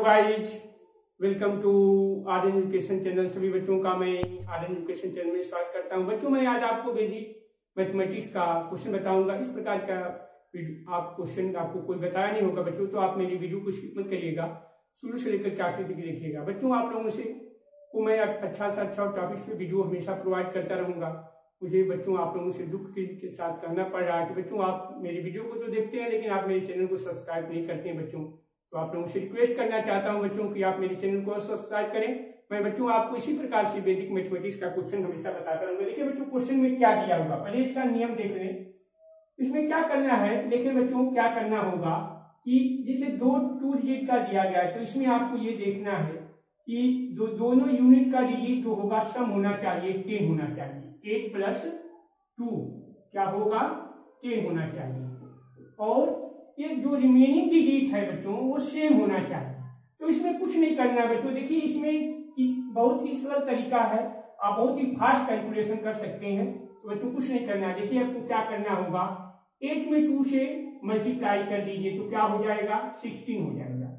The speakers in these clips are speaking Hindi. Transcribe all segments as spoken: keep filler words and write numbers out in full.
Guys, welcome to Aryan education channel. सभी बच्चों का मैं आर्यन एजुकेशन चैनल में स्वागत करता हूं। बच्चों, मैं आज आपको बेसिक मैथमेटिक्स का क्वेश्चन बताऊंगा। इस प्रकार का आप क्वेश्चन आपको कोई बताया नहीं होगा बच्चों, तो आप मेरी वीडियो को स्किप मत करिएगा, शुरू से लेकर के आखिर तक देखिएगा। बच्चों, आप लोगों से को मैं अच्छा से अच्छा टॉपिक्स पे वीडियो हमेशा प्रोवाइड करता रहूंगा। मुझे बच्चों आप लोगों से दुख के साथ कहना पड़ रहा है कि बच्चों आप मेरी वीडियो को तो देखते हैं लेकिन आप मेरे चैनल को सब्सक्राइब नहीं करते हैं बच्चों। तो आप लोगों से रिक्वेस्ट करना चाहता हूं बच्चों कि आप मेरे चैनल को सब्सक्राइब करें। मैं बच्चों आपको इसी प्रकार से बेसिक मैथमेटिक्स का क्वेश्चन हमेशा बताता रहूंगा। देखिए बच्चों, क्वेश्चन में क्या दिया होगा, पहले इसका नियम देख लें। इसमें क्या करना है, देखिए बच्चों क्या करना होगा कि जैसे दो टू डिजिट का दिया गया है, तो इसमें आपको ये देखना है कि दो, दोनों यूनिट का डिजिट जो होगा सम होना चाहिए, टेन होना चाहिए। एट प्लस टू क्या होगा, टेन होना चाहिए। और ये जो रिमेनिंग डिजिट है बच्चों वो सेम होना चाहिए। तो इसमें कुछ नहीं करना है बच्चों। देखिए इसमें बहुत ही सरल तरीका है, आप बहुत ही फास्ट कैलकुलेशन कर सकते हैं। तो बच्चों कुछ नहीं करना है। देखिए आपको क्या करना होगा, एट में टू से मल्टीप्लाई कर दीजिए तो क्या हो जाएगा, सिक्सटीन हो जाएगा।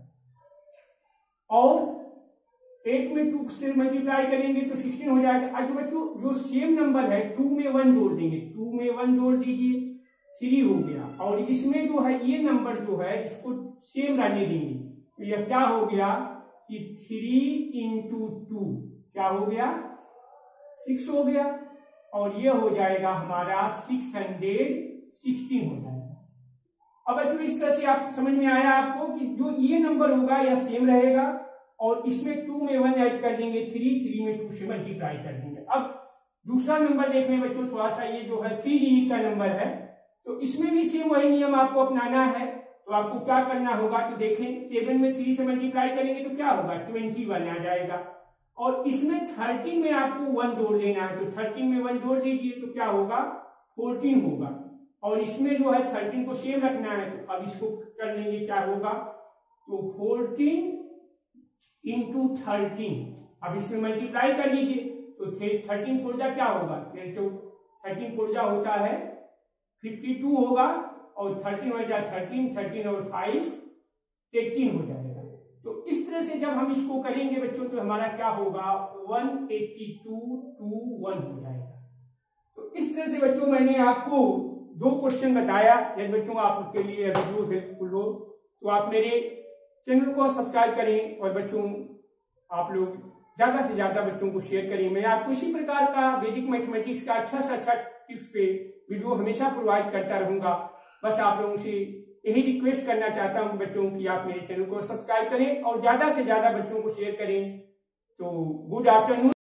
और एट में टू से मल्टीप्लाई करेंगे तो सिक्सटीन हो जाएगा। आज बच्चों जो सेम नंबर है टू में वन जोड़ देंगे, टू में वन जोड़ दीजिए, थ्री हो गया। और इसमें जो है ये नंबर जो है इसको सेम रहने देंगे, तो यह क्या हो गया कि थ्री इंटू टू क्या हो गया, सिक्स हो गया। और ये हो जाएगा हमारा सिक्स हंड्रेड सिक्सटीन हो जाएगा। अब बच्चों इस तरह से आप समझ में आया आपको कि जो ये नंबर होगा यह सेम रहेगा और इसमें टू में वन ऐड कर देंगे, थ्री थ्री में टू से मल्टीप्लाई कर देंगे। अब दूसरा नंबर देख लें बच्चों, थोड़ा सा ये जो है थ्री डिजिट का नंबर है, तो इसमें भी सेम वही नियम आपको अपनाना है। तो आपको क्या करना होगा, तो देखें सेवन में थ्री से मल्टीप्लाई करेंगे तो क्या होगा, ट्वेंटी वन आ जाएगा। और इसमें थर्टीन में आपको वन जोड़ देना है, तो थर्टीन में वन जोड़ दीजिए तो क्या होगा, फोर्टीन होगा। और इसमें जो है थर्टीन को सेम रखना है, तो अब इसको कर लेंगे, क्या होगा, तो फोर्टीन इंटू थर्टीन। अब इसमें मल्टीप्लाई कर लीजिए तो थर्टीन फोर जा क्या होगा, थर्टीन फोर जा होता है फिफ्टी टू होगा। और थर्टीन हो जाए थर्टीन, थर्टीन और फाइव एटीन हो जाएगा। तो इस तरह से जब हम इसको करेंगे बच्चों तो हमारा क्या होगा, one eighty two two one हो जाएगा। तो इस तरह से बच्चों मैंने आपको दो क्वेश्चन बताया। यदि बच्चों आपके लिए वीडियो हेल्पफुल हो तो आप मेरे चैनल को सब्सक्राइब करें और बच्चों आप लोग ज्यादा से ज्यादा बच्चों को शेयर करें। मैं आपको इसी प्रकार का वैदिक मैथमेटिक्स का अच्छा से अच्छा टिप्स पे वीडियो हमेशा प्रोवाइड करता रहूंगा। बस आप लोगों से यही रिक्वेस्ट करना चाहता हूं बच्चों कि आप मेरे चैनल को सब्सक्राइब करें और ज्यादा से ज्यादा बच्चों को शेयर करें। तो गुड आफ्टरनून।